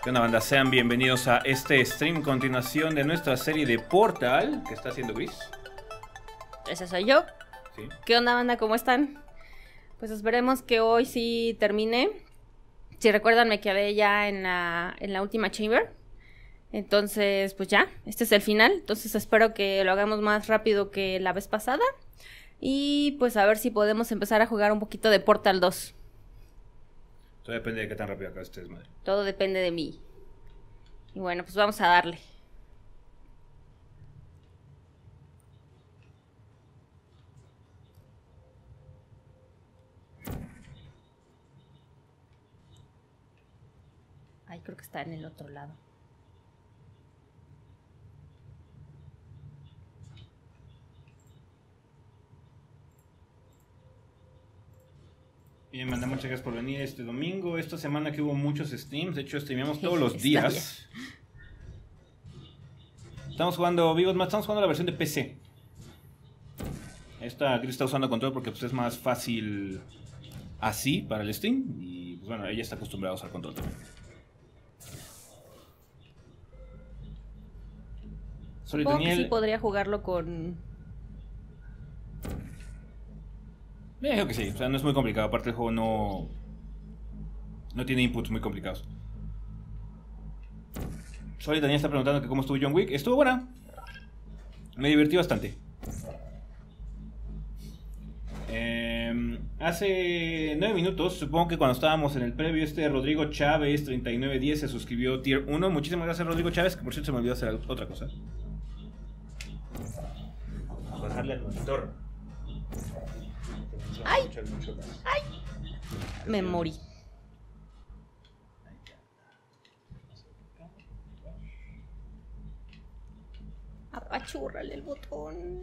¿Qué onda, banda? Sean bienvenidos a este stream, continuación de nuestra serie de Portal, que está haciendo Gris. Ese soy yo. Sí. ¿Qué onda, banda? ¿Cómo están? Pues esperemos que hoy sí termine. Si recuerdan, me quedé ya en la última chamber. Entonces, pues ya, este es el final. Entonces espero que lo hagamos más rápido que la vez pasada. Y pues a ver si podemos empezar a jugar un poquito de Portal 2. Todo depende de qué tan rápido acá estés, madre. Todo depende de mí. Y bueno, pues vamos a darle. Ay, creo que está en el otro lado. Bien, manda, muchas gracias por venir este domingo. Esta semana que hubo muchos streams, de hecho streameamos todos los días. Estamos jugando Vivos Más, estamos jugando la versión de PC. Esta Gris está usando control porque pues, es más fácil así para el stream. Y pues bueno, ella está acostumbrada a usar control también. Supongo que sí podría jugarlo con... Creo que sí, o sea, no es muy complicado. Aparte el juego no tiene inputs muy complicados. Soli Daniel está preguntando que cómo estuvo John Wick. Estuvo buena. Me divertí bastante. Hace 9 minutos, supongo que cuando estábamos en el previo, Rodrigo Chávez 3910 se suscribió Tier 1. Muchísimas gracias, Rodrigo Chávez, que por cierto se me olvidó hacer otra cosa. Bajarle al monitor. ¡Ay! ¡Ay! Me morí. Apachúrrale el botón.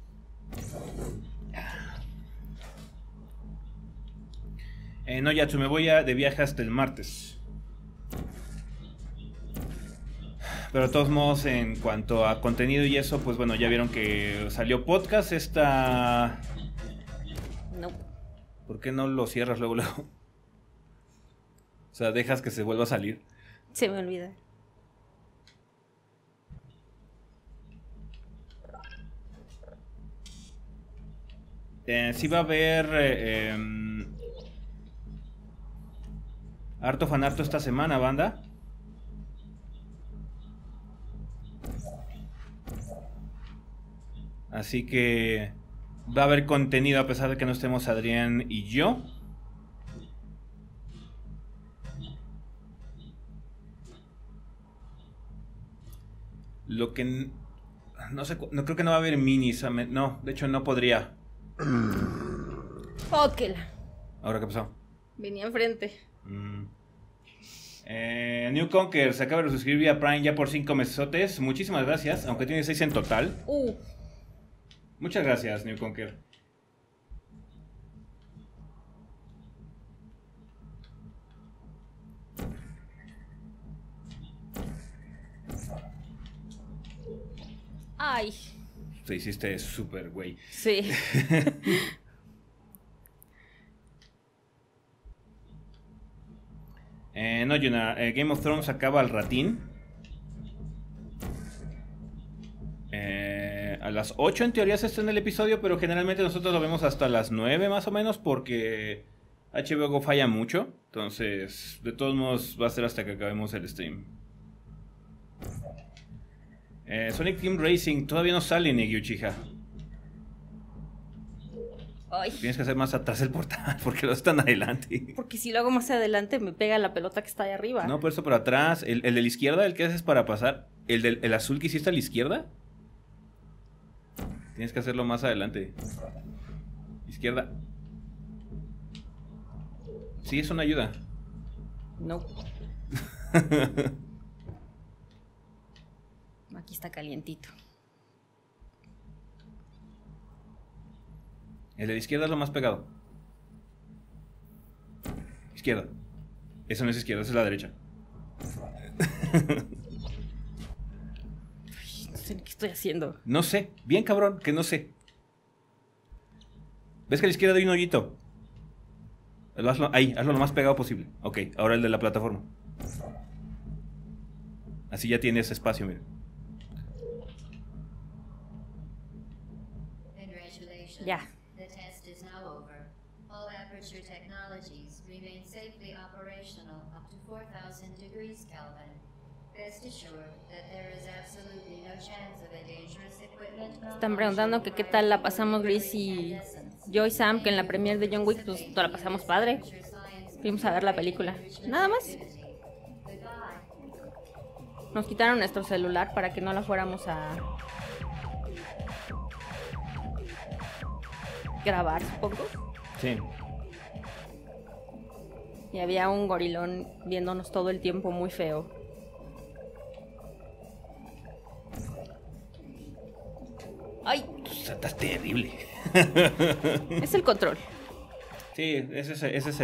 No, Yatsu, me voy de viaje hasta el martes. Pero de todos modos, en cuanto a contenido y eso, pues bueno, ya vieron que salió podcast esta... No. ¿Por qué no lo cierras luego, luego? O sea, dejas que se vuelva a salir. Se me olvida. Sí va a haber harto fanarto esta semana, banda. Así que va a haber contenido a pesar de que no estemos Adrián y yo. Lo que no sé, no creo que no va a haber minis. No, de hecho no podría. Óquela. ¿Ahora qué pasó? Venía enfrente. New Conquer se acaba de suscribir vía Prime ya por 5 mesotes. Muchísimas gracias, aunque tiene 6 en total. Muchas gracias, New Conquer. Ay. Te hiciste súper, güey. Sí. No, Yuna, Game of Thrones acaba al ratín. A las 8 en teoría se estrena el episodio, pero generalmente nosotros lo vemos hasta las 9 más o menos porque HBO Go falla mucho. Entonces, de todos modos, va a ser hasta que acabemos el stream. Sonic Team Racing todavía no sale, Negi Uchiha. Ay. Tienes que hacer más atrás el portal porque lo están adelante. Porque si lo hago más adelante me pega la pelota que está ahí arriba. No, por eso por atrás. El de la izquierda, el que haces para pasar. El azul que hiciste a la izquierda. Tienes que hacerlo más adelante. Izquierda. Sí, es una ayuda. No. Aquí está calientito. El de la izquierda es lo más pegado. Izquierda. Eso no es izquierda, esa es la derecha. No sé ni qué estoy haciendo. No sé, bien cabrón, que no sé. ¿Ves que a la izquierda hay un hoyito? Ahí, hazlo lo más pegado posible. Ok, ahora el de la plataforma. Así ya tienes espacio, mira. Ya. The test is now over. All Aperture technologies remain safely operational up to 4,000 degrees Kelvin. Rest assured that there is absolutely no chance of a dangerous equipment. Están preguntando que qué tal la pasamos Gris y yo y Sam, que en la premiere de John Wick pues toda la pasamos padre. Fuimos a ver la película. Nada más. Nos quitaron nuestro celular para que no la fuéramos a grabar, supongo. Sí. Y había un gorilón viéndonos todo el tiempo muy feo. ¡Ay! Estás terrible. Es el control. Sí, ese es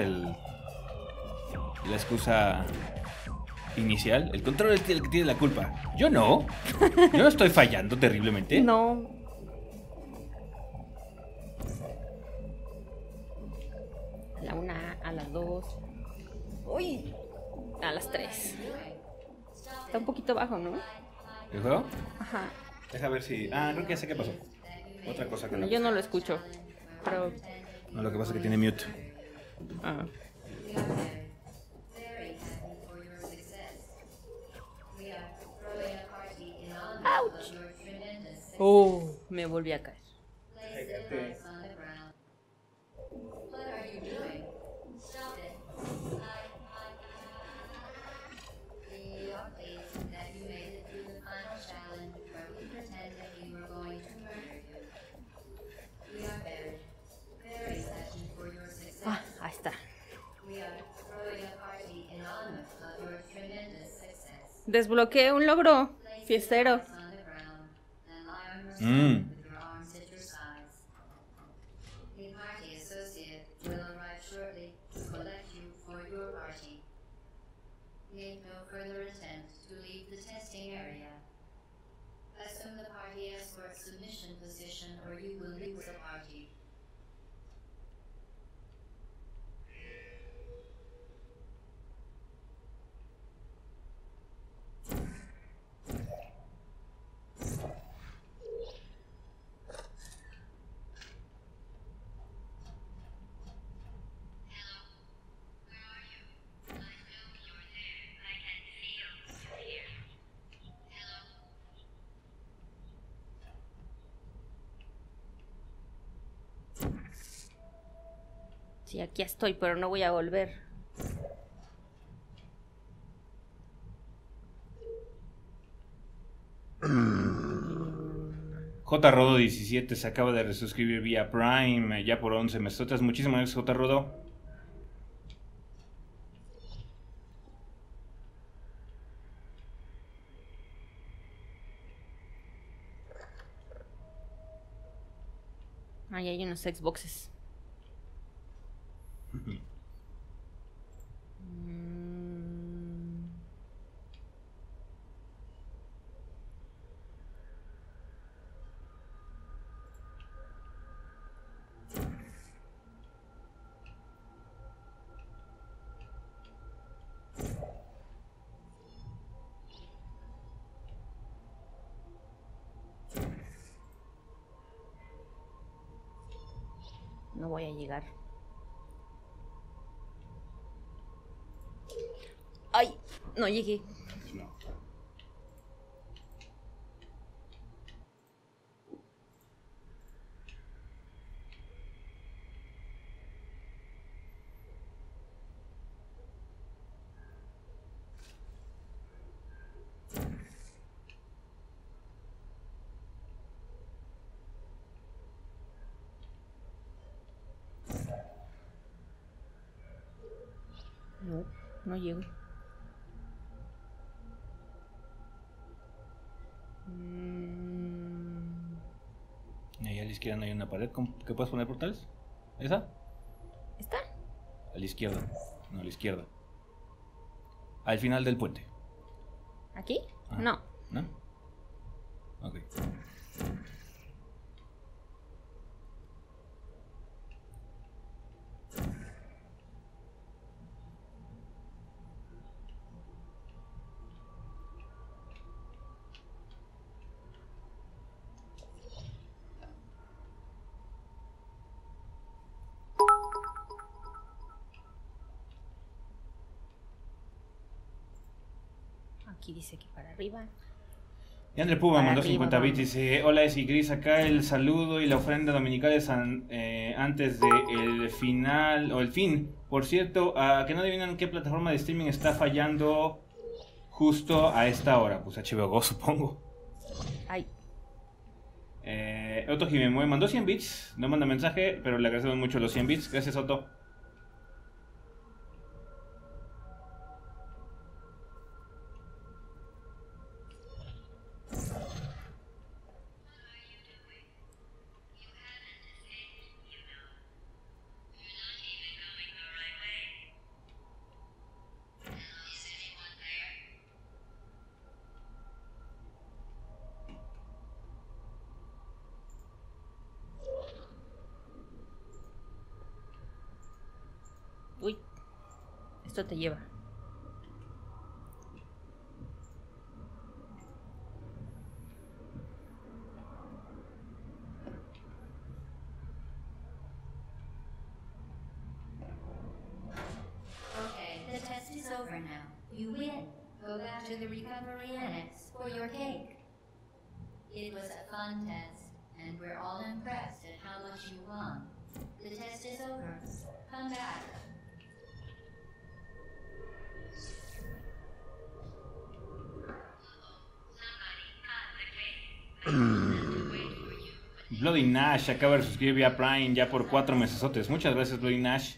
la excusa inicial. El control es el que tiene la culpa. Yo no. Yo no estoy fallando terriblemente. No. A la 1, a las 2. ¡Uy! A las 3. Está un poquito bajo, ¿no? ¿El juego? Ajá. Deja ver si... Ah, creo que ya sé qué pasó. Otra cosa que no. Yo no lo escucho. Pero... No, lo que pasa es que tiene mute. Ah. ¡Auch! Oh, me volví a caer. Ah, ahí está. Desbloqueé un logro fiestero. Make no further attempt to leave the testing area. Assume the party escort submission position or you will lose the party. Sí, aquí estoy, pero no voy a volver. J. Rodo 17 se acaba de resuscribir vía Prime, ya por 11 mesotas. Muchísimas gracias, J. Rodo. Ahí hay unos Xboxes. No voy a llegar. ¡Ay! No llegué. No. No, no llego. Ahí a la izquierda no hay una pared. ¿Qué puedes poner portales? ¿Esa? ¿Está? A la izquierda. No, a la izquierda. Al final del puente. ¿Aquí? Ah. No. ¿No? Ok. Aquí dice que para arriba. Y André Puma Para mandó arriba, 50 bits, vamos. dice: hola, es y Gris, acá el saludo y la ofrenda dominical es antes del final o el fin. Por cierto, que no adivinan qué plataforma de streaming está fallando justo a esta hora. Pues HBO Go, supongo. Ay, Otto Jimemue mandó 100 bits, no manda mensaje, pero le agradecemos mucho los 100 bits. Gracias, Otto. uy. Esto te lleva. Okay, the test is over now. You win. Go back to the recovery annex for your cake. It was a fun test, and we're all impressed at how much you won. The test is over. Come back. Bloody Nash acaba de suscribir vía Prime ya por 4 mesesotes. Muchas gracias, Bloody Nash.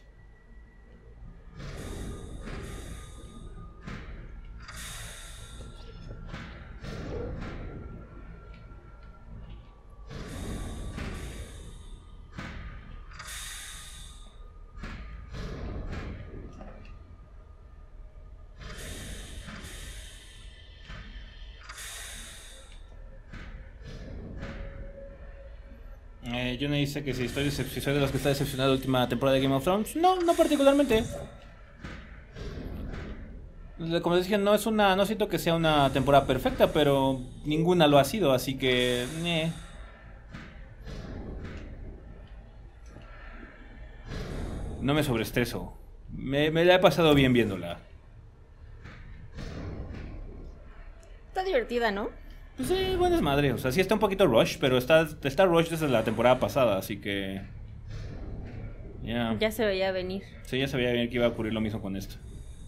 Johnny dice que si soy de los que está decepcionado de la última temporada de Game of Thrones. No, no particularmente. Como les dije, no siento que sea una temporada perfecta, pero ninguna lo ha sido, así que no me sobreestreso. Me la he pasado bien viéndola. Está divertida, ¿no? Pues sí, buen desmadre. O sea, sí está un poquito rush, pero está rush desde la temporada pasada, así que Ya se veía venir. sí, ya sabía bien que iba a ocurrir lo mismo con esto.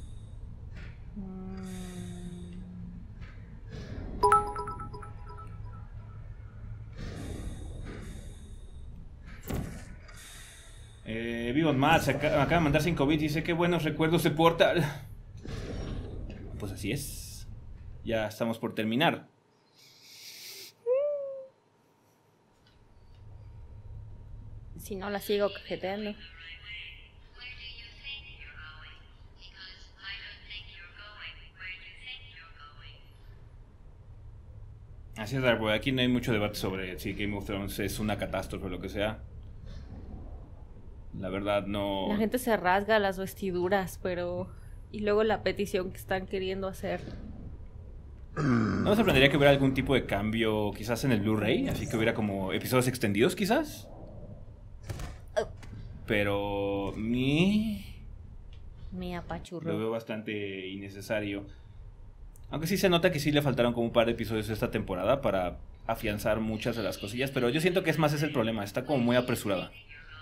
Vivos Mats acaba de mandar 5 bits. Dice: qué buenos recuerdos de Portal. Pues así es. Ya estamos por terminar. Si no, la sigo cajeteando. Así es, Dark Boy. Aquí no hay mucho debate sobre si Game of Thrones es una catástrofe o lo que sea. La verdad no... La gente se rasga las vestiduras, pero... Y luego la petición que están queriendo hacer. No me sorprendería que hubiera algún tipo de cambio quizás en el Blu-ray. Así que hubiera como episodios extendidos quizás. Pero... Me Lo apachurro. veo bastante innecesario. Aunque sí se nota que sí le faltaron como un par de episodios esta temporada para afianzar muchas de las cosillas. Pero yo siento que es más ese el problema. Está como muy apresurada.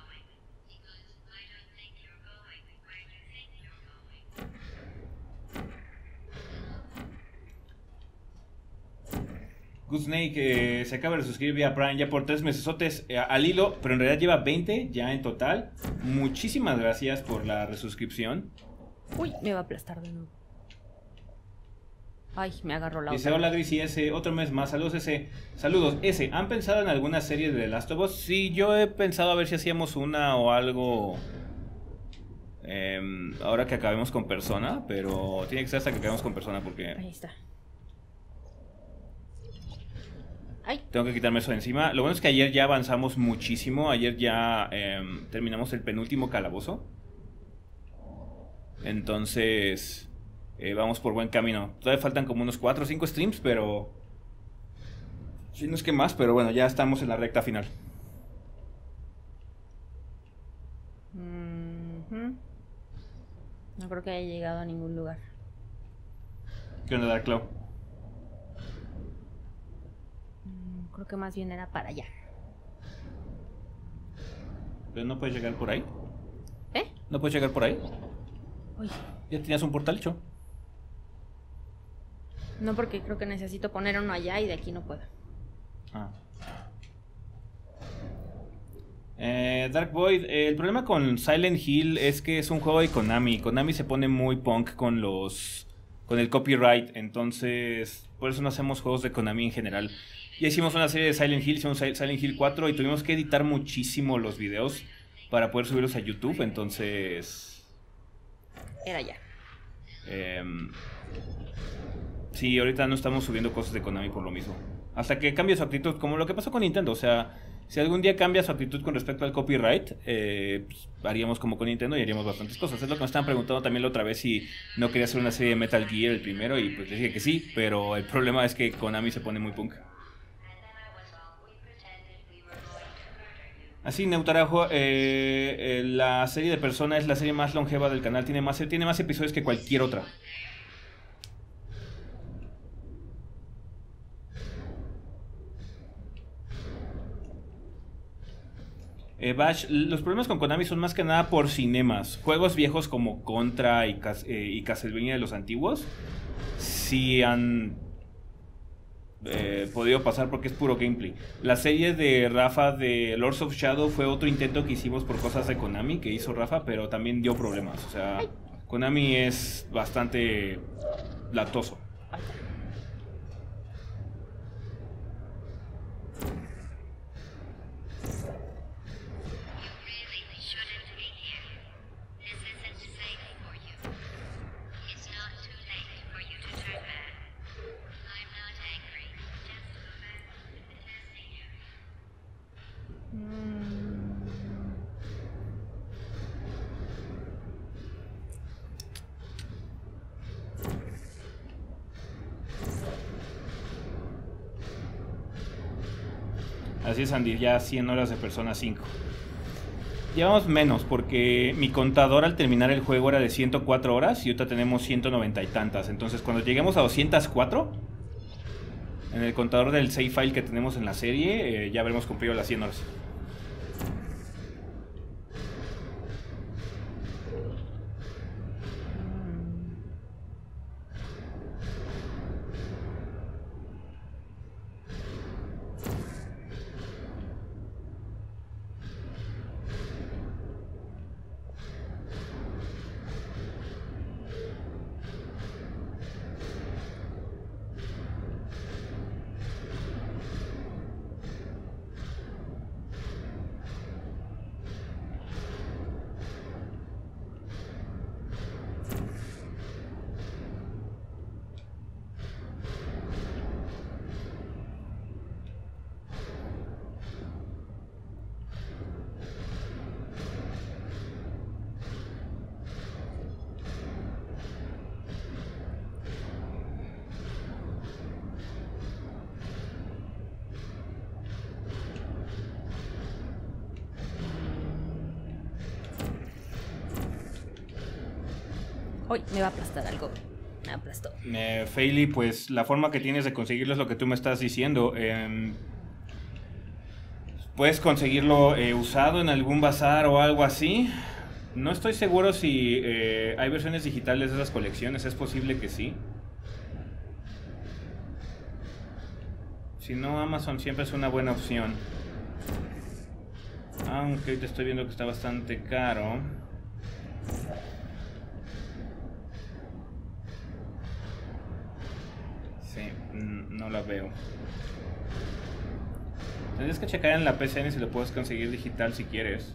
Good Snake se acaba de suscribir vía Prime ya por 3 mesesotes al hilo, pero en realidad lleva 20 ya en total. Muchísimas gracias por la resuscripción. Uy, me va a aplastar de nuevo. Ay, me agarró la Dice: otra. hola Gris y S, otro mes más. Saludos S. Saludos S. ¿Han pensado en alguna serie de The Last of Us? Sí, yo he pensado a ver si hacíamos una o algo ahora que acabemos con Persona, pero tiene que ser hasta que acabemos con Persona porque Ahí está. Ay, tengo que quitarme eso de encima. Lo bueno es que ayer ya avanzamos muchísimo. Ayer ya terminamos el penúltimo calabozo. Entonces vamos por buen camino. Todavía faltan como unos 4 o 5 streams, pero... Sí, no es que más, pero bueno, ya estamos en la recta final. no creo que haya llegado a ningún lugar. ¿Qué onda, Dark Cloud? creo que más bien era para allá. ¿Pero no puedes llegar por ahí? ¿Eh? ¿No puedes llegar por ahí? Uy, Ya tenías un portal hecho. no, porque creo que necesito poner uno allá y de aquí no puedo. Ah. Dark Void, el problema con Silent Hill es que es un juego de Konami. Konami se pone muy punk con el copyright, entonces por eso no hacemos juegos de Konami en general. Ya hicimos una serie de Silent Hill, hicimos Silent Hill 4 y tuvimos que editar muchísimo los videos para poder subirlos a YouTube, entonces... Era allá. Sí, ahorita no estamos subiendo cosas de Konami por lo mismo. Hasta que cambie su actitud, como lo que pasó con Nintendo, o sea... Si algún día cambia su actitud con respecto al copyright, pues, haríamos como con Nintendo y haríamos bastantes cosas. Es lo que me estaban preguntando también la otra vez si no quería hacer una serie de Metal Gear el primero y pues les dije que sí, pero el problema es que Konami se pone muy punk. Así, Neutarajo, la serie de Persona es la serie más longeva del canal, tiene más episodios que cualquier otra. Bash, los problemas con Konami son más que nada por cinemas. Juegos viejos como Contra y Castlevania de los antiguos sí han podido pasar porque es puro gameplay. La serie de Rafa de Lords of Shadow fue otro intento que hicimos por cosas de Konami que hizo Rafa, pero también dio problemas. O sea, Konami es bastante latoso. Así es, Andy, ya 100 horas de Persona 5. Llevamos menos porque mi contador al terminar el juego era de 104 horas y ahorita tenemos 190 y tantas. Entonces cuando lleguemos a 204, en el contador del save file que tenemos en la serie, ya habremos cumplido las 100 horas. Hoy me va a aplastar algo. Me aplastó. Feili, pues la forma que tienes de conseguirlo es lo que tú me estás diciendo. Puedes conseguirlo usado en algún bazar o algo así. No estoy seguro si hay versiones digitales de esas colecciones. Es posible que sí. Si no, Amazon siempre es una buena opción. Aunque te estoy viendo que está bastante caro. Sí, no la veo. Tendrías que checar en la PCN si lo puedes conseguir digital si quieres.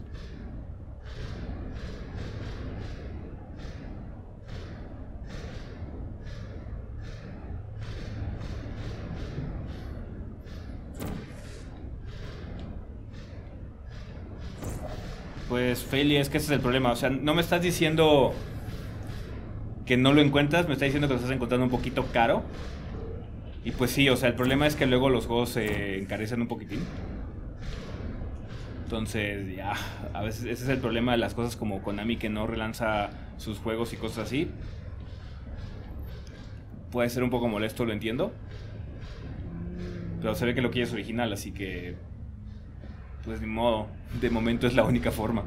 Pues, Feli, es que ese es el problema. O sea, no me estás diciendo que no lo encuentras, me estás diciendo que lo estás encontrando un poquito caro. Y pues sí, o sea, el problema es que luego los juegos se encarecen un poquitín. Entonces, ya, a veces ese es el problema de las cosas como Konami, que no relanza sus juegos y cosas así. Puede ser un poco molesto, lo entiendo. Pero se ve que lo que es original, así que... Pues ni modo. De momento es la única forma.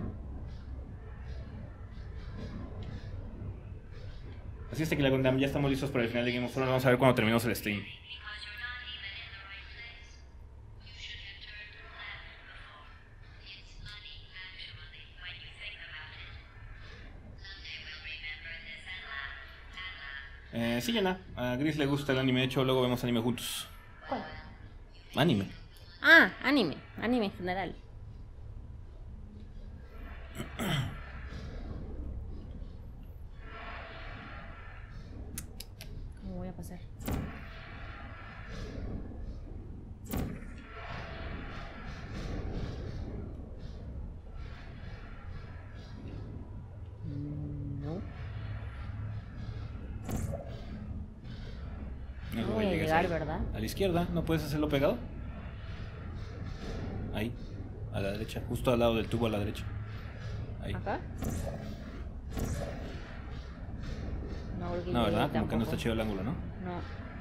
Así es que la Gundam, ya estamos listos para el final de Game of Thrones. Vamos a ver cuando terminemos el stream. Sí, Yana. A Gris le gusta el anime. De hecho, luego vemos anime juntos. ¿Cuál? Anime. Ah, anime. Anime en general. ¿Cómo voy a pasar? No. No voy a llegas llegar, ahí. ¿verdad? A la izquierda, ¿no puedes hacerlo pegado? Ahí, a la derecha, justo al lado del tubo a la derecha. Ahí. ¿Acá? No, porque No, ¿verdad? Como tampoco. que no está chido el ángulo, ¿no? No.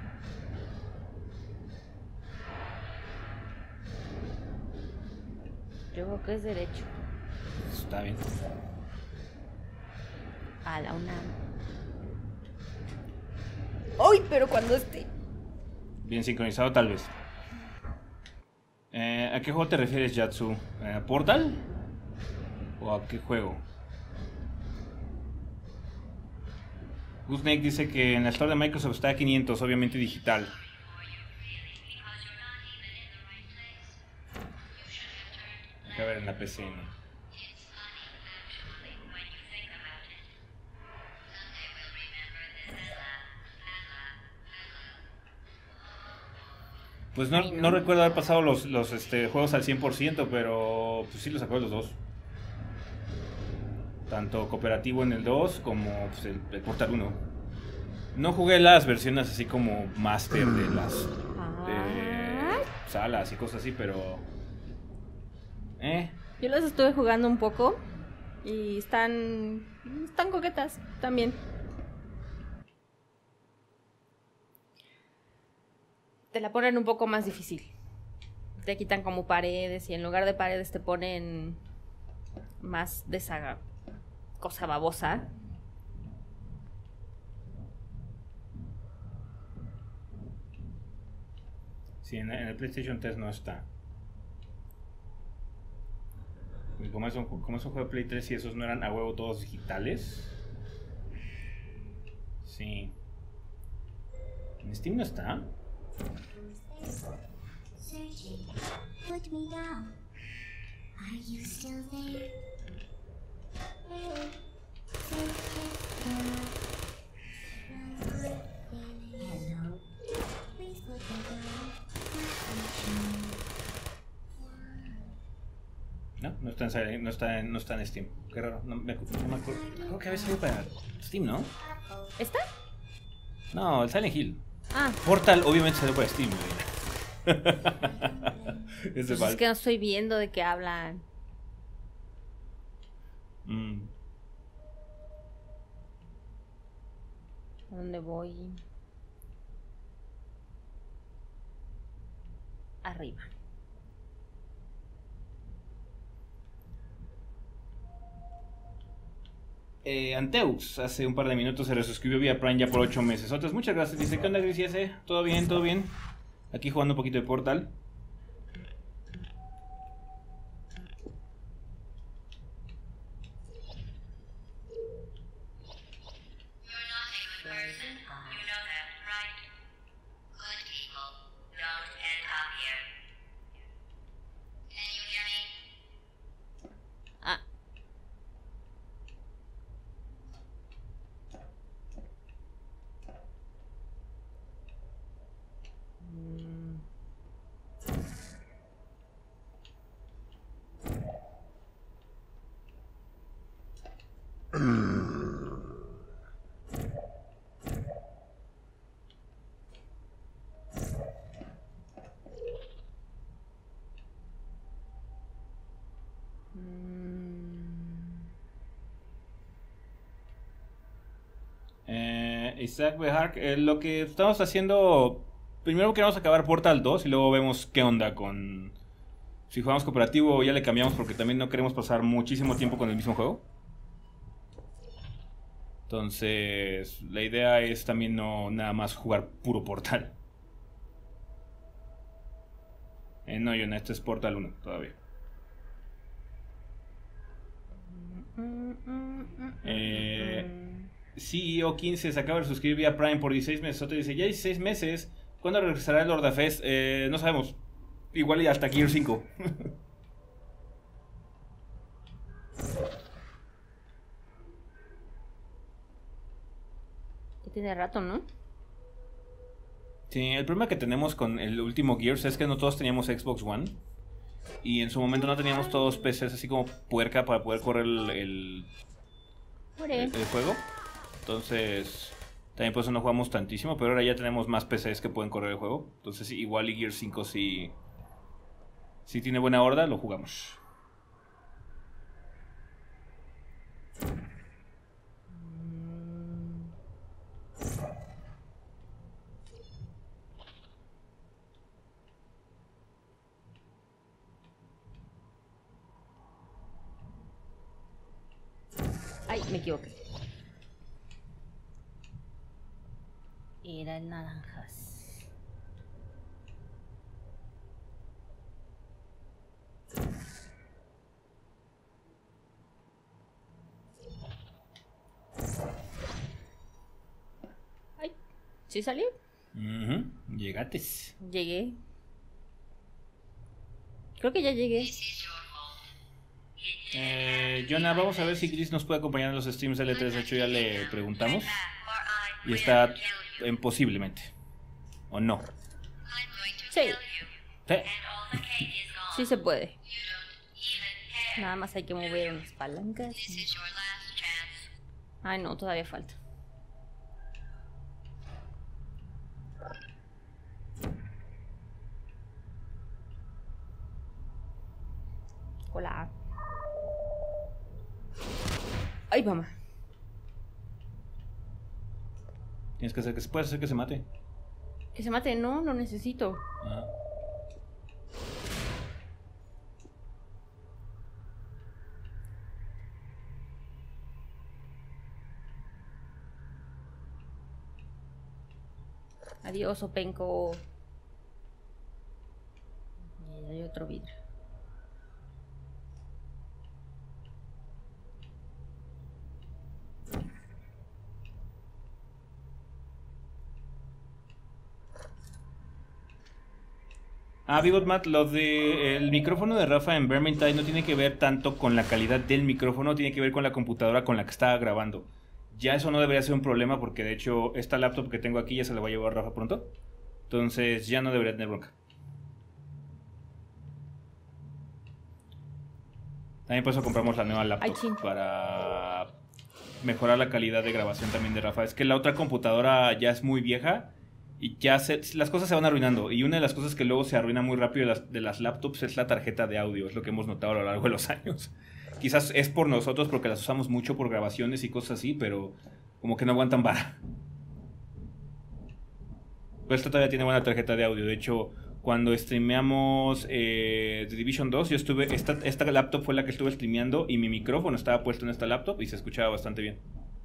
Yo creo que es derecho. Está bien. A la UNAM. ¡Ay! Pero cuando esté. Bien sincronizado, tal vez. ¿A qué juego te refieres, Yatsu? ¿Portal? ¿O a qué juego? Snake dice que en la store de Microsoft está a 500, obviamente digital. Hay que ver en la PCN. Pues no, Ay, no no. recuerdo haber pasado los juegos al 100%, pero pues sí los sacó los dos. Tanto cooperativo en el 2 como pues, el Portal 1. No jugué las versiones así como Master de las salas y cosas así, pero... Yo las estuve jugando un poco y están coquetas también. Te la ponen un poco más difícil. Te quitan como paredes y en lugar de paredes te ponen más de esa cosa babosa. Sí, en el PlayStation 3 no está. Y como es un juego de Play 3 y esos no eran a huevo todos digitales. Sí. ¿En Steam no está? Sergi, put me down. Are you still there? Hello. Please put me down. No está en Steam. Qué raro. No me acuerdo. Creo que había salido para Steam, ¿no? ¿Está? No, el Silent Hill. Ah, Portal obviamente salió para Steam. Es de pues es Valve. que no estoy viendo de qué hablan. ¿A dónde voy? Arriba. Anteux hace un par de minutos se resuscribió vía Prime ya por 8 meses. Otras muchas gracias. Dice, ¿qué onda, Gris y ese? ¿Todo bien? ¿Todo bien? Aquí jugando un poquito de Portal. You're not a good person. You know that, right? Good people don't end up here. Can you hear me? Ah. Isaac Behar, lo que estamos haciendo primero queremos acabar Portal 2 y luego vemos qué onda con... Si jugamos cooperativo ya le cambiamos porque también no queremos pasar muchísimo tiempo con el mismo juego. Entonces, la idea es también no nada más jugar puro Portal. No, Yona, esto es Portal 1 todavía. CEO 15 se acaba de suscribir vía Prime por 16 meses. Otro dice, ya 16 meses. ¿Cuándo regresará el Lord of Fest? No sabemos. Igual y hasta Gear 5. Ya tiene rato, ¿no? Sí, el problema que tenemos con el último Gears es que no todos teníamos Xbox One. Y en su momento no teníamos todos PCs así como puerca para poder correr el juego. Entonces, también por eso no jugamos tantísimo. Pero ahora ya tenemos más PCs que pueden correr el juego. Entonces, igual y Gear 5 si tiene buena horda, lo jugamos. Ay, me equivoqué. Era el naranjas. Ay, ¿sí salió? Llegates. Llegué. Creo que ya llegué. Jonah, vamos a ver si Chris nos puede acompañar en los streams de L3. De hecho, ya le preguntamos. Y está posiblemente. ¿O no? Sí, Sí. sí se puede. Nada más hay que mover unas palancas. Ay, no, todavía falta. Hola. Ay, mamá. Tienes que hacer que se puede hacer que se mate. Que se mate, no, lo necesito. Ah. Adiós, Openco. Y hay otro vidrio. Vigot Matt, lo de el micrófono de Rafa en Vermintide no tiene que ver tanto con la calidad del micrófono, tiene que ver con la computadora con la que estaba grabando. Ya eso no debería ser un problema porque de hecho esta laptop que tengo aquí ya se la va a llevar Rafa pronto. Entonces ya no debería tener bronca. También por eso compramos la nueva laptop para mejorar la calidad de grabación también de Rafa. Es que la otra computadora ya es muy vieja y ya las cosas se van arruinando. Y una de las cosas que luego se arruina muy rápido de las laptops es la tarjeta de audio. Es lo que hemos notado a lo largo de los años. Quizás es por nosotros porque las usamos mucho por grabaciones y cosas así, pero como que no aguantan vara. Pero esta todavía tiene buena tarjeta de audio. De hecho, cuando streameamos The Division 2, yo estuve. Esta laptop fue la que estuve streameando y mi micrófono estaba puesto en esta laptop y se escuchaba bastante bien.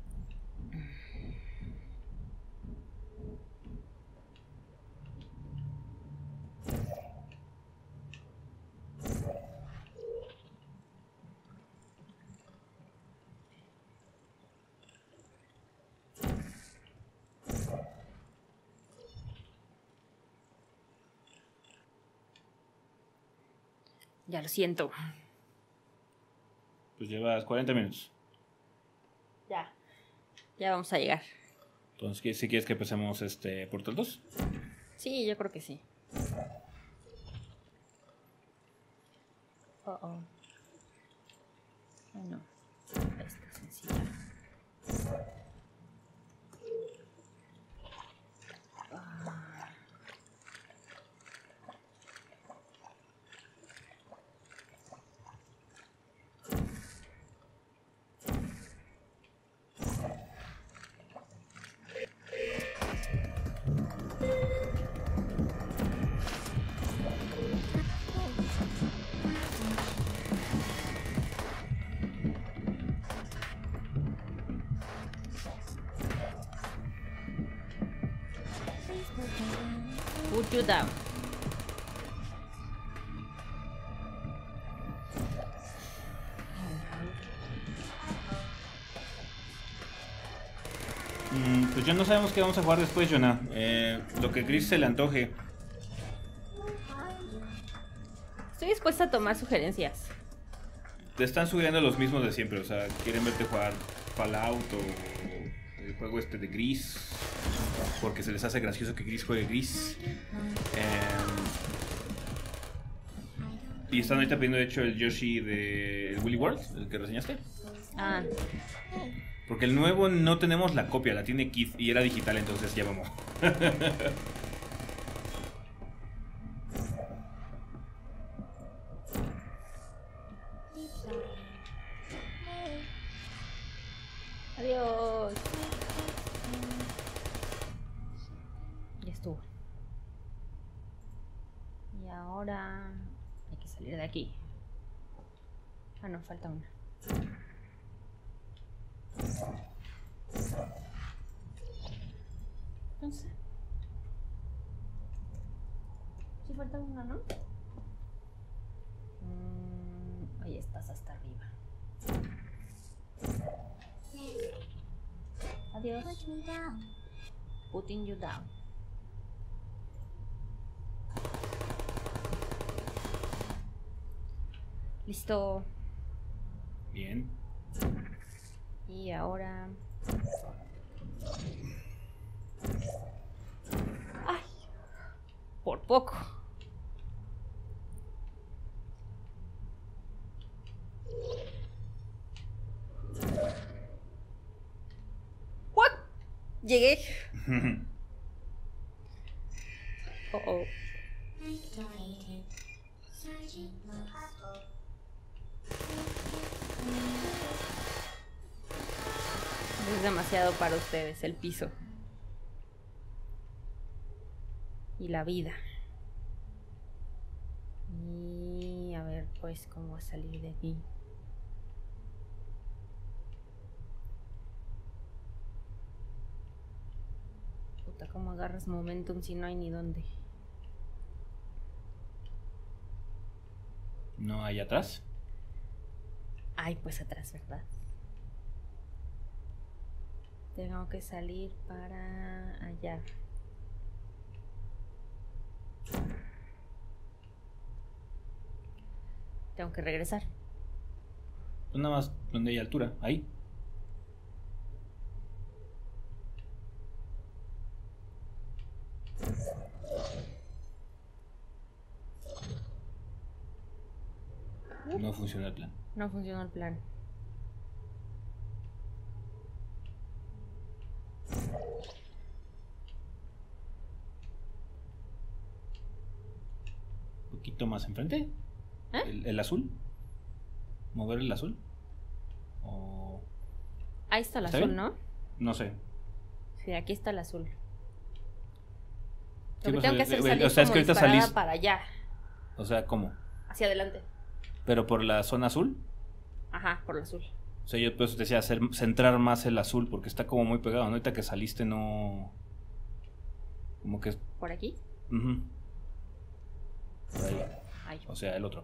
Ya lo siento. Pues llevas 40 minutos. Ya. Ya vamos a llegar. Entonces, si quieres que empecemos Portal 2. Sí, yo creo que sí. Ay, no. Está sencilla. Put you down. Pues ya no sabemos qué vamos a jugar después, Jonah. Lo que Gris se le antoje. Estoy dispuesta a tomar sugerencias. Te están sugiriendo los mismos de siempre. O sea, quieren verte jugar Fallout o el juego este de Gris. Porque se les hace gracioso que Gris juegue Gris. Y están ahorita pidiendo, de hecho, el Yoshi de Willy World, el que reseñaste. Ah, Porque el nuevo no tenemos la copia, la tiene Keith y era digital, entonces ya vamos. adiós. Ya estuvo. Y ahora hay que salir de aquí. Ah, no, falta una. Entonces, sí falta una, ¿no? Ahí estás hasta arriba. Adiós. Putting you down. Listo. Bien. Y ahora... ¡Ay! Por poco. ¿What? Llegué. Oh, oh. Es demasiado para ustedes el piso. Y la vida. Y a ver pues cómo va a salir de aquí. Puta, ¿cómo agarras momentum si no hay ni dónde? ¿No hay atrás? Ay, pues atrás, ¿verdad? Tengo que salir para allá. Tengo que regresar. Pues nada más donde hay altura, ahí. No funciona el plan. No funcionó el plan. Un poquito más enfrente. ¿Eh? El azul. Mover el azul. O... Ahí está el ¿Está azul, bien? ¿no? No sé. Sí, aquí está el azul. Sí, Lo que pues, tengo que hacer es salir o sea, es como que ahorita disparada salís. para allá. O sea, ¿cómo? Hacia adelante. Pero por la zona azul. Ajá, por el azul. O sea, yo pues te decía centrar más el azul porque está como muy pegado, ¿no? Ahorita que saliste no... Como que... ¿Por aquí? Ujú. Por ahí. Ay, O sea, el otro.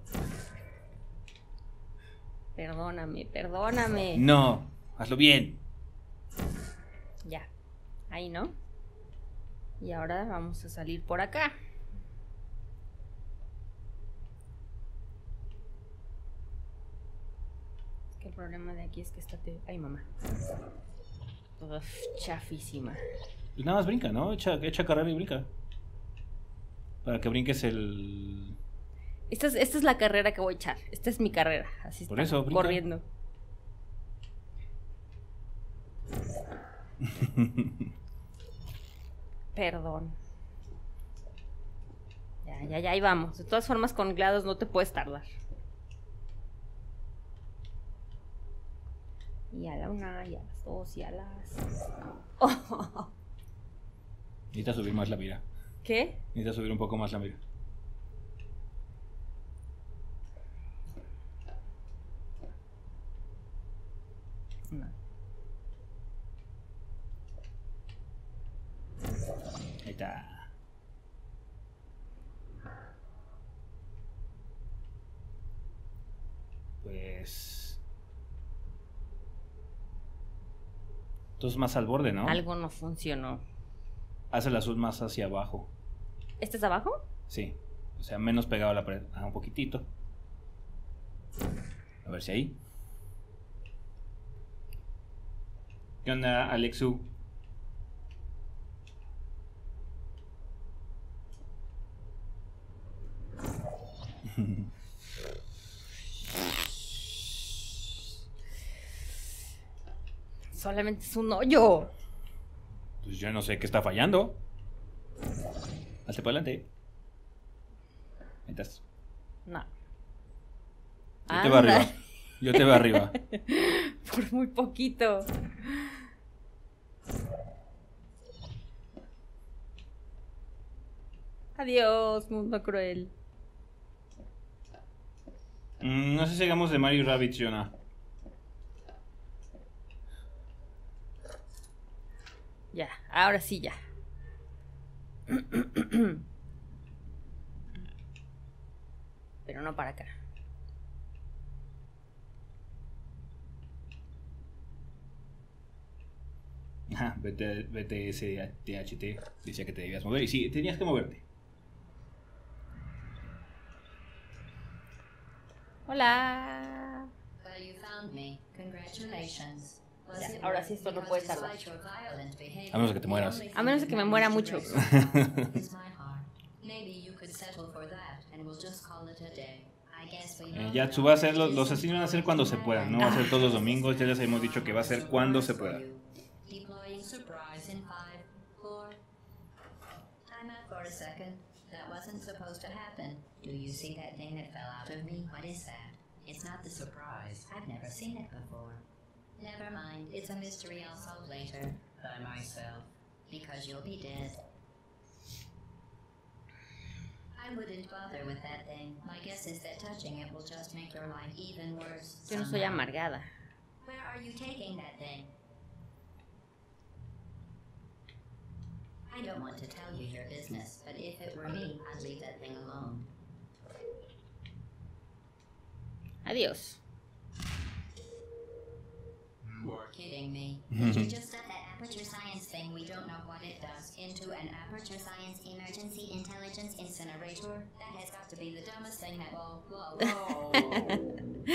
perdóname, perdóname. No, hazlo bien. Ya. Ahí, ¿no? Y ahora vamos a salir por acá. Es que el problema de aquí es que está... Ay, mamá. Uf, chafísima. Pues nada más brinca, ¿no? Echa carrera y brinca. Para que brinques el... Esta es la carrera que voy a echar. Esta es mi carrera. Así Por está, eso, brinca. corriendo. Perdón. Ya, ahí vamos. De todas formas, con GLaDOS no te puedes tardar. Y a la una, y a las dos, y a las... Oh. Necesitas subir más la mira. ¿Qué? Necesitas subir un poco más la mira. No. Ahí está. pues... Entonces más al borde, ¿no? Algo no funcionó. Haz el azul más hacia abajo. ¿Este es abajo? Sí. O sea, menos pegado a la pared. Un poquitito. A ver si ahí. ¿Qué onda, Alexu? Solamente es un hoyo. Pues yo no sé qué está fallando. Hazte para adelante. Ahí estás. No. Yo te veo Anda. arriba. Yo te veo arriba. Por muy poquito. Adiós, mundo cruel. No sé si hagamos de Mario Rabbids, Jonah. Ya, ahora sí ya. Pero no para acá. Ajá, BTS THT decía que te debías mover. Y sí, tenías que moverte. Hola. Well, you found me. Congratulations. Was Ya, it ahora worth sí esto no because puede tardar. despite your violent behavior, A menos que te mueras. the only A menos de thing que me that muera managed to mucho. break my heart is my heart. Maybe you could settle for that, and we'll just call it a day. I guess we know Yatsu va a ser, los asesinos van a ser cuando se puedan. No va a ser todos los domingos. Ya les hemos dicho que va a ser cuando se pueda. Deploying surprise in 5, 4. Time out for a second. That wasn't supposed to happen. Do you see that thing that fell out of me? What is that? It's not the surprise. I've never seen it before. Never mind. It's a mystery I'll solve later. By myself. Because you'll be dead. I wouldn't bother with that thing. My guess is that touching it will just make your life even worse. Yo no soy somehow. amargada. Where are you taking that thing? I don't want to tell you your business, but if it were me, I'd leave that thing alone. Adiós. You're kidding me. Did you just set that Aperture Science thing, we don't know what it does, into an Aperture Science Emergency Intelligence Incinerator? That has got to be the dumbest thing that... Whoa, whoa, whoa.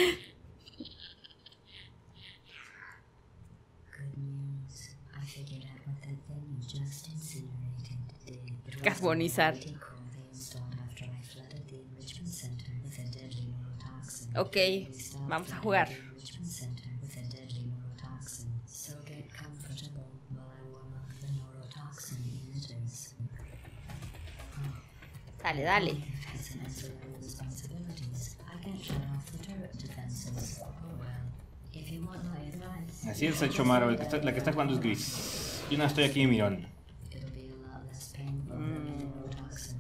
Good news. I figured out what that thing you just incinerated did. It was Carbonizar. a reticle they installed after I flooded the enrichment center with a deadly neurotoxin. Ok, We stopped vamos a flooding jugar. the enrichment center with a deadly neurotoxin. So get comfortable while I warm up the neurotoxin emitters. Dale, dale. I've had some ancillary responsibilities. I can't shut off the turret defenses. Oh well. If you want my advice, Así es, Chomaro. La que está jugando es Gris. Yo no estoy aquí, mirón. it'll be a lot less painful than the neurotoxin.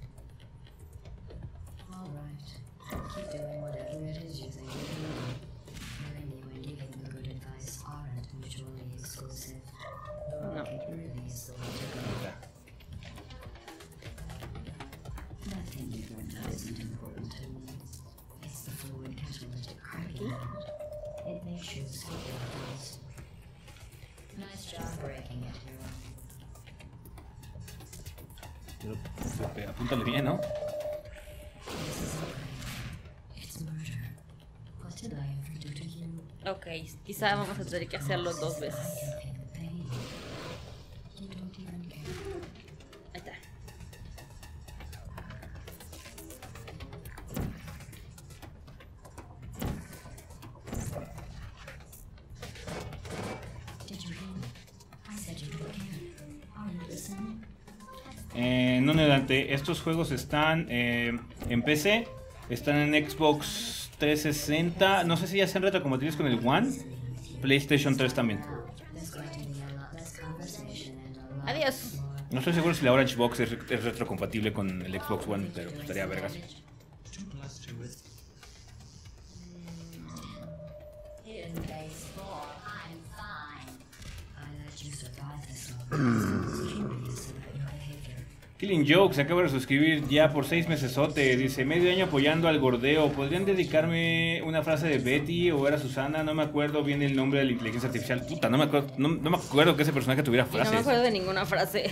All right. Keep doing whatever it is you think you're doing. Knowing you and giving the good advice aren't mutually exclusive. No. It really is the way to go. That thing you burned out isn't important to me. It's the fluid catalytic cracking unit. It makes you escape things. Nice job breaking it, hero. Apúntale bien, ¿no? This isn't right. It's murder. What did I ever do to you? Ok, quizá vamos a tener que hacerlo dos veces. I can pay the pain. You don't even care. Ahí está. Did you hear me? I said you don't care. Are you listening? No, Nedante, estos juegos están en PC, están en Xbox 360, no sé si ya sean retrocompatibles con el One, PlayStation 3 también. There's going to be a lot less conversation and a lot Adiós. more. No estoy seguro si la Orange Box es retrocompatible con el Xbox One, pero estaría vergas. Hidden base 4. I'm fine. I let you survive this long. I'm curious about your behavior. Killing Joke se acaba de suscribir ya por 6 mesesote. Dice, medio año apoyando al gordeo. ¿Podrían dedicarme una frase de Betty o era Susana? No me acuerdo bien el nombre de la inteligencia artificial. Puta, no me acuerdo que ese personaje tuviera Y frases. no me acuerdo de ninguna frase.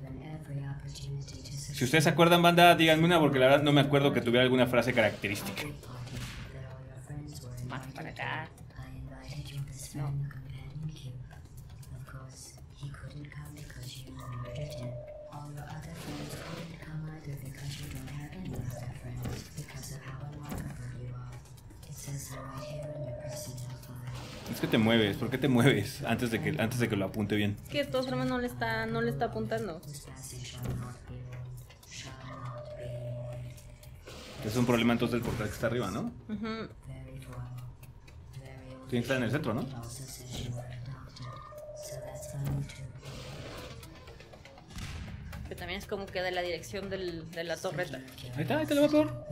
Si ustedes se acuerdan, banda, díganme una porque la verdad no me acuerdo que tuviera alguna frase característica. Más para acá. Es que te mueves, ¿por qué te mueves? Antes de que lo apunte bien. Que de todas formas no le está apuntando. Es un problema entonces del portal que está arriba, ¿no? Ujú. Tiene que estar en el centro, ¿no? Que también es como que de la dirección de la torreta. Ahí está, lo va peor.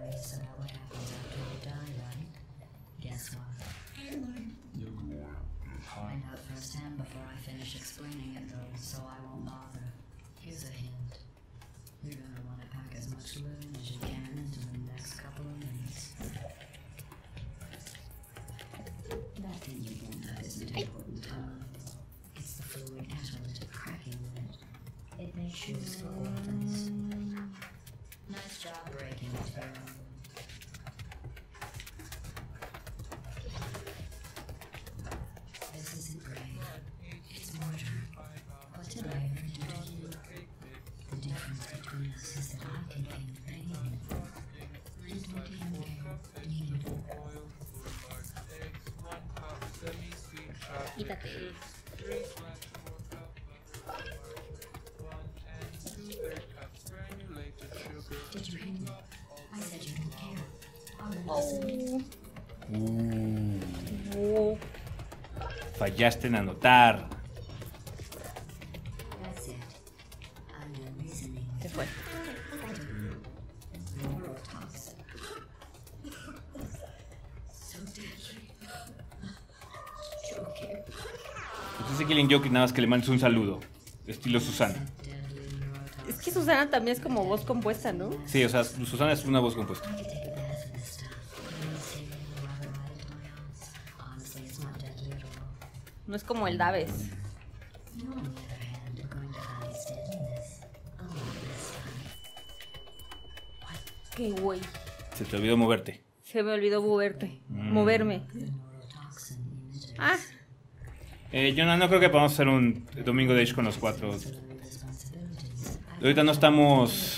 Nice job breaking it, hero. This isn't great. It's mortar. What did I ever do to you? The difference between us is that I contain pain. And DMK needed. Quítate. Did you hear me? I said you don't care. Oh. Fallaste en anotar. That's it. I'm done reasoning. Se fue. Neurotoxin. So deadly. Joker. Pues ese Killing Joke nada más que le mandes un saludo. Estilo Susana. Deadly neurotoxin. Es que Susana también es como voz compuesta, ¿no? Sí, o sea, Susana es una voz compuesta. I could take a bath in this stuff. I'm saving whoever lied to my house. Honestly, it's not deadly at all. No es como el Daves. You, on the other hand, are going to find standing this a lot less fun. Qué güey. Se te olvidó moverte. Se me olvidó moverme. The neurotoxin emitters. Ah, Yo no creo que podamos hacer un domingo de Age con los 4. Responsibilities. Ahorita no estamos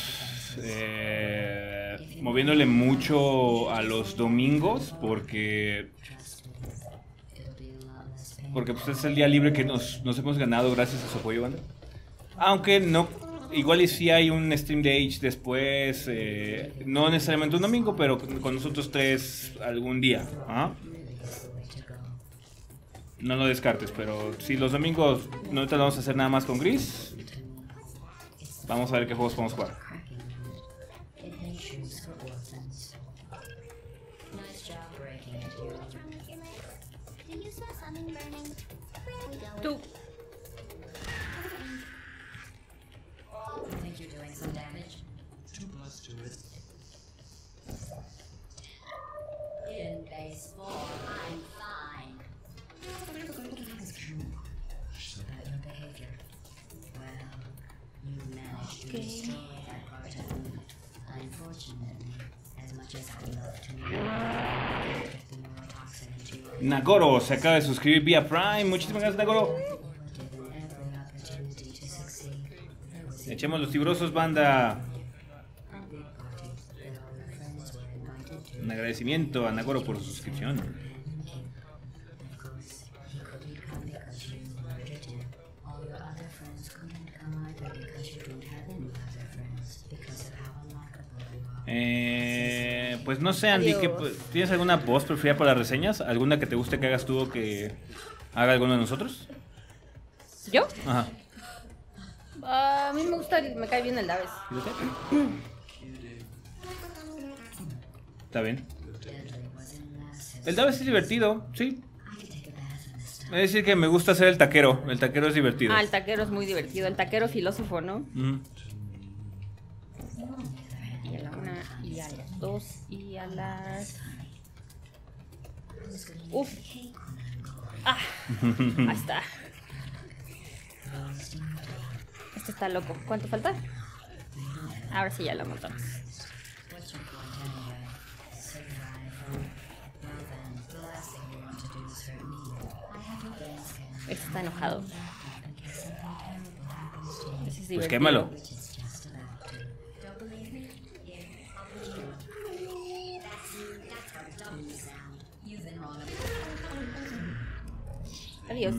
moviéndole mucho a los domingos porque It'll be a lot less pain. pues es el día libre que nos hemos ganado gracias a su apoyo, banda. Aunque no, igual y si hay un stream de Age después, no necesariamente un domingo, pero con nosotros tres algún día. ¿Ah? Really is the way to go. No lo descartes, pero si los domingos no te vamos a hacer nada más con Gris, vamos a ver qué juegos podemos jugar. Cracking it. It makes shoes for orphans. Nice job breaking it, hero. Do you smell something burning? Where are we going? tú. I think you're doing some damage. 2 plus to it. In base 4, I'm fine. About your behavior. Well, you managed to destroy that part of me. Unfortunately, as much as I'd love to, I can't get the neurotoxin into your Nagoro se acaba de suscribir vía Prime. Muchísimas gracias, Nagoro. given every opportunity to succeed. There was Echemos los tibrosos, banda. a big party that all your friends were invited to. Un agradecimiento a Nagoro por su suscripción. Of course, he couldn't come because you murdered him. All your other friends couldn't come either because you don't have any other friends because of how unlikable you are. Pues no sé, Andy, Adiós. ¿tienes alguna voz preferida para las reseñas? ¿Alguna que te guste que hagas tú o que haga alguno de nosotros? ¿Yo? Ajá. A mí me gusta, me cae bien el Daves. Fíjate. Está bien. Deadly was in massive. El Davis es divertido, sí. I could take a bath in this Es time. decir que me gusta hacer el taquero. El taquero es divertido. Ah, el taquero es muy divertido. El taquero filósofo, ¿no? Ujú. Y a las 2 y a las... Uf. Ah, ahí está. Este está loco. ¿Cuánto falta? Ahora sí ya lo montamos. Este está enojado. Ese es Pues divertido. quémalo. Adiós.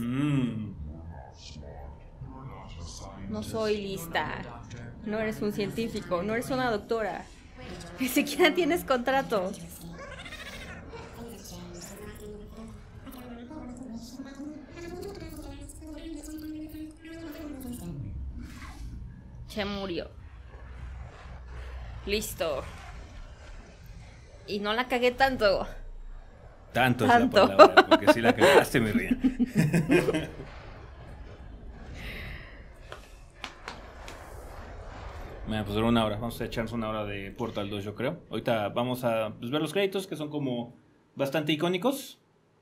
No soy lista. No eres un científico. No eres una doctora. Ni siquiera tienes contrato. Se murió. Listo. Y no la cagué tanto. Tanto es Tanto. la palabra, porque si la cagaste me ría. Bueno, pues duró una hora. Vamos a echarnos una hora de Portal 2, yo creo. Ahorita vamos a pues, ver los créditos, que son como bastante icónicos.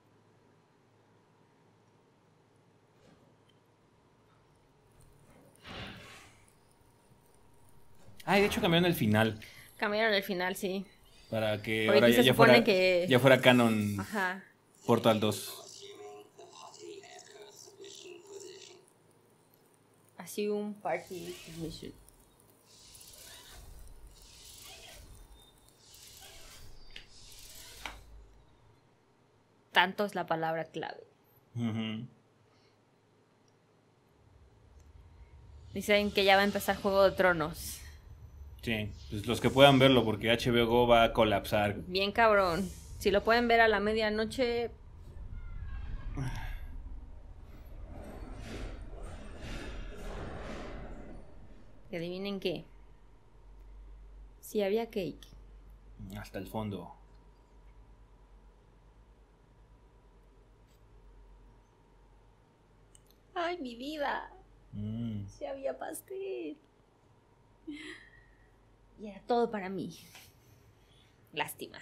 Ah, y de hecho cambiaron el final. Cambiaron el final, sí. Para que Porque ahora aquí se supone fuera, que- ya fuera canon Ajá. Portal 2. Así un party mission. Tanto es la palabra clave. Ujú. Dicen que ya va a empezar Juego de Tronos. Sí, pues los que puedan verlo, porque HBO Go va a colapsar. Bien cabrón. Si lo pueden ver a la medianoche. Que adivinen qué. Si había cake. Hasta el fondo. Ay, mi vida. Mm. Si había pastel. Y era todo para mí. Lástima.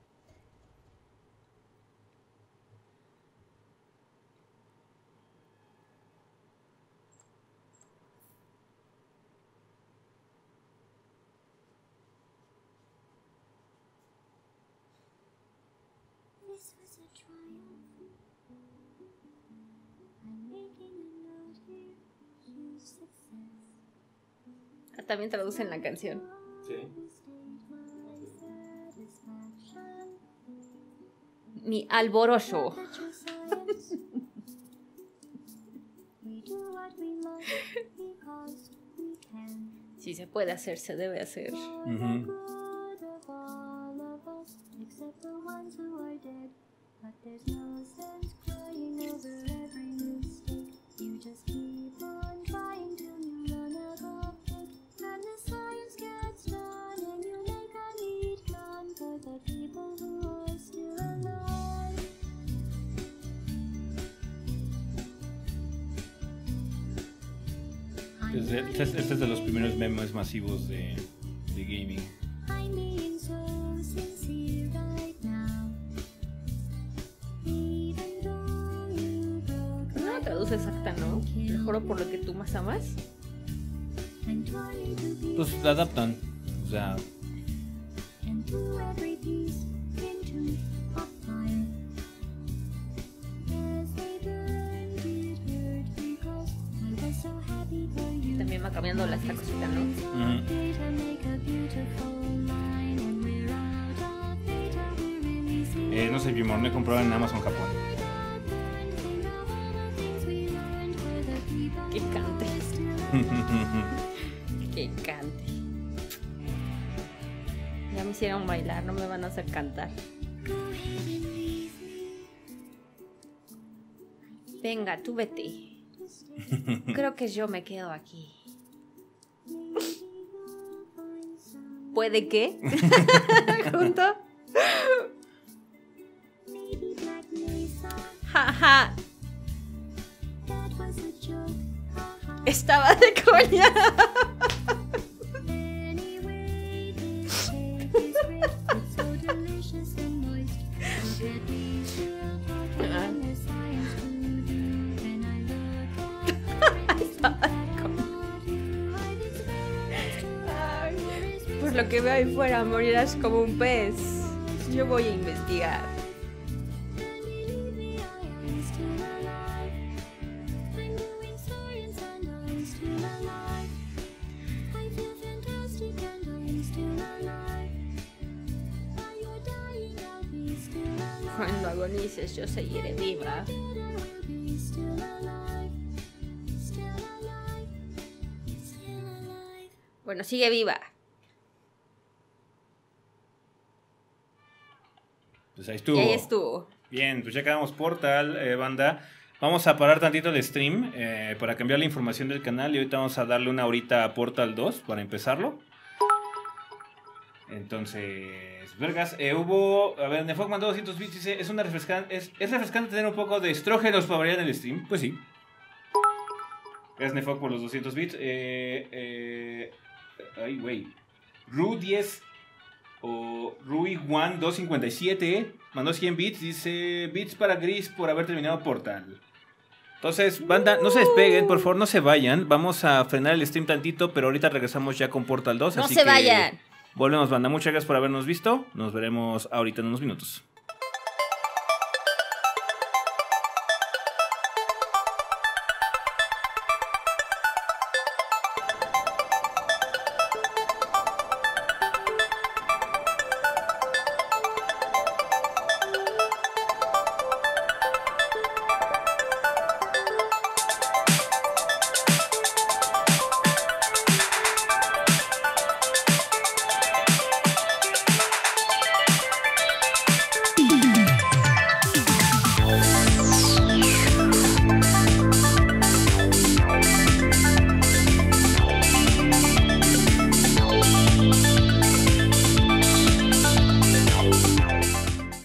This was a triumph. I'm making a note here. Huge success. Ah, también traducen la canción. Sí. State my satisfaction. Mi alborocho. The true science. We do what we must because we can. Si se puede hacer, se debe hacer. For the Ujú. good of all of us, except the ones who are dead. But there's no sense crying over every mistake. You just keep on trying till you run out of hope. And the science gets done, and you make a neat plan for the people who are still alive. Este es de los primeros memes masivos de gaming. I'm being so sincere right now. Even though you broke No la traduce exacta, ¿no? Te juro por lo que tú más amas. and trying to be Pues la adaptan. O sea, and threw every piece into a fire. As they burned, it hurt because I was so happy for you. También va cambiando esta cosita, ¿no? ujú. Data make a beautiful line, and we're out of data, we're releasing. No sé, Jimor, no he comprado en Amazon Japón. Think of all the things we learned for the people Que cante. who are still Que cante. Ya me hicieron bailar, no me van a hacer cantar. go ahead and leave me. Venga, tú vete. Creo que yo me quedo aquí. ¿Puede que? ¿Junto? Maybe Black Mesa, Ja, ja. that was a joke. Haha. Estaba de coña. Anyway, this tape is lo que veo ahí fuera, morirás como un pez. Yo voy a investigar. Cuando agonices, yo seguiré viva. Bueno, sigue viva. Pues ahí estuvo. Y ahí estuvo. Bien, pues ya quedamos Portal, banda. Vamos a parar tantito el stream para cambiar la información del canal y ahorita vamos a darle una horita a Portal 2 para empezarlo. Entonces, vergas, hubo... A ver, Nefog mandó 200 bits, dice, es refrescante tener un poco de estrógenos para variar en el stream. Pues sí. Gracias, Nefog, por los 200 bits. Ay, güey. Ru10 o Rui1 257 mandó 100 bits, dice, bits para Gris por haber terminado Portal. Entonces, banda, no se despeguen, por favor, no se vayan. Vamos a frenar el stream tantito, pero ahorita regresamos ya con Portal 2. No así se que vayan. Volvemos, banda. Muchas gracias por habernos visto. Nos veremos ahorita en unos minutos.